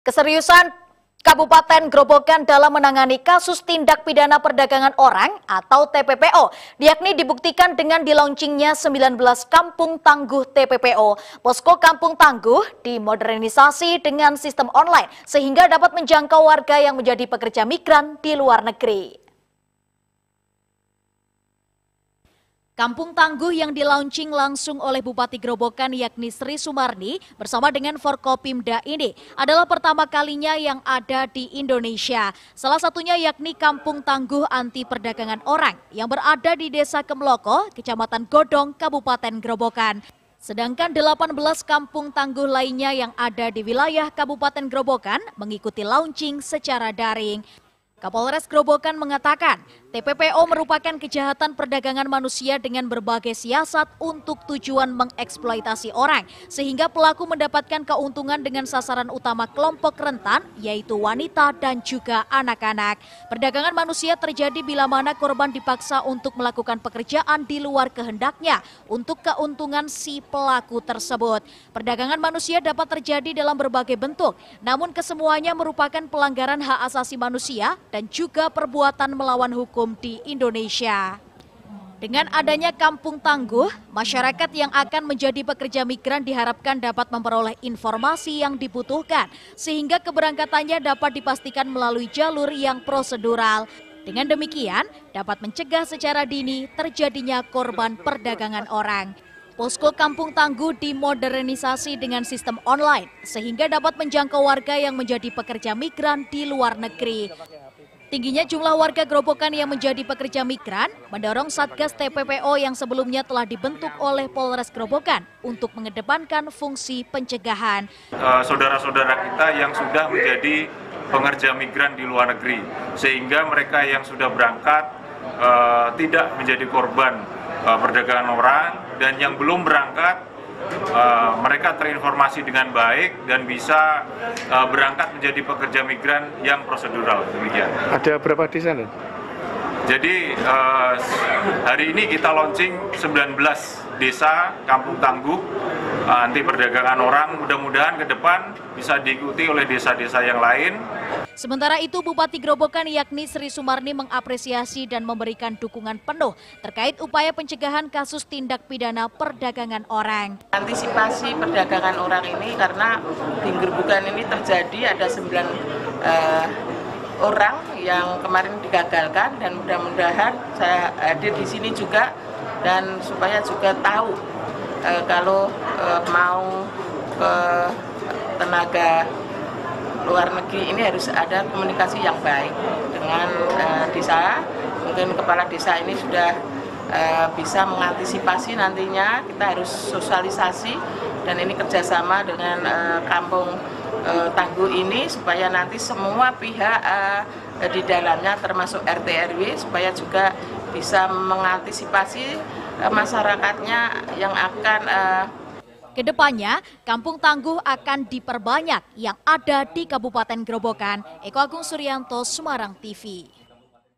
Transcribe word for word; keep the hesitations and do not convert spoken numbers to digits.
Keseriusan Kabupaten Grobogan dalam menangani kasus tindak pidana perdagangan orang atau T P P O, yakni dibuktikan dengan dilaunchingnya sembilan belas Kampung Tangguh T P P O. Posko Kampung Tangguh dimodernisasi dengan sistem online sehingga dapat menjangkau warga yang menjadi pekerja migran di luar negeri. Kampung Tangguh yang dilaunching langsung oleh Bupati Grobogan yakni Sri Sumarni bersama dengan Forkopimda ini adalah pertama kalinya yang ada di Indonesia. Salah satunya yakni Kampung Tangguh Anti Perdagangan Orang yang berada di Desa Kemloko, Kecamatan Godong, Kabupaten Grobogan. Sedangkan delapan belas kampung tangguh lainnya yang ada di wilayah Kabupaten Grobogan mengikuti launching secara daring. Kapolres Grobogan mengatakan, T P P O merupakan kejahatan perdagangan manusia dengan berbagai siasat untuk tujuan mengeksploitasi orang, sehingga pelaku mendapatkan keuntungan dengan sasaran utama kelompok rentan, yaitu wanita dan juga anak-anak. Perdagangan manusia terjadi bila mana korban dipaksa untuk melakukan pekerjaan di luar kehendaknya untuk keuntungan si pelaku tersebut. Perdagangan manusia dapat terjadi dalam berbagai bentuk, namun kesemuanya merupakan pelanggaran hak asasi manusia dan juga perbuatan melawan hukum di Indonesia. Dengan adanya Kampung Tangguh, masyarakat yang akan menjadi pekerja migran diharapkan dapat memperoleh informasi yang dibutuhkan, sehingga keberangkatannya dapat dipastikan melalui jalur yang prosedural. Dengan demikian, dapat mencegah secara dini terjadinya korban perdagangan orang. Posko Kampung Tangguh dimodernisasi dengan sistem online, sehingga dapat menjangkau warga yang menjadi pekerja migran di luar negeri. Tingginya jumlah warga Grobogan yang menjadi pekerja migran mendorong Satgas T P P O yang sebelumnya telah dibentuk oleh Polres Grobogan untuk mengedepankan fungsi pencegahan. Saudara-saudara kita yang sudah menjadi pekerja migran di luar negeri, sehingga mereka yang sudah berangkat uh, tidak menjadi korban uh, perdagangan orang, dan yang belum berangkat Uh, mereka terinformasi dengan baik dan bisa uh, berangkat menjadi pekerja migran yang prosedural. Demikian. Ada berapa desa? Jadi uh, hari ini kita launching sembilan belas desa Kampung Tangguh uh, anti perdagangan orang. Mudah-mudahan ke depan bisa diikuti oleh desa-desa yang lain. Sementara itu, Bupati Grobogan yakni Sri Sumarni mengapresiasi dan memberikan dukungan penuh terkait upaya pencegahan kasus tindak pidana perdagangan orang. Antisipasi perdagangan orang ini karena di Grobogan ini terjadi ada sembilan uh, orang yang kemarin digagalkan, dan mudah-mudahan saya hadir di sini juga dan supaya juga tahu uh, kalau uh, mau ke tenaga luar negeri ini harus ada komunikasi yang baik dengan uh, desa. Mungkin kepala desa ini sudah uh, bisa mengantisipasi nantinya, kita harus sosialisasi dan ini kerjasama dengan uh, Kampung uh, Tangguh ini supaya nanti semua pihak uh, di dalamnya termasuk R T R W supaya juga bisa mengantisipasi uh, masyarakatnya yang akan uh, Kedepannya, Kampung Tangguh akan diperbanyak yang ada di Kabupaten Grobogan. Eko Agung Suryanto, Semarang T V.